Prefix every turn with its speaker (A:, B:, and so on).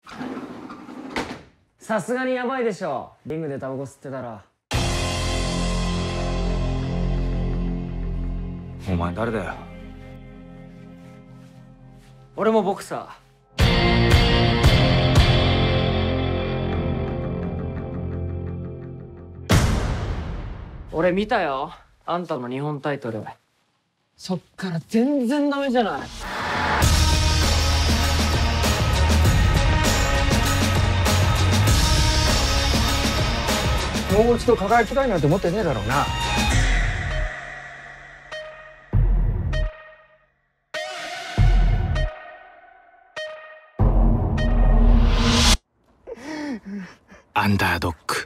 A: さすがにヤバいでしょ、リングでタバコ吸ってたら。
B: お前誰だよ。
A: 俺もボクサー。俺見たよ、あんたの日本タイトル。そっから全然ダメじゃない。もう一度輝きたいなんて思ってねえだろうな。
B: アンダードッグ。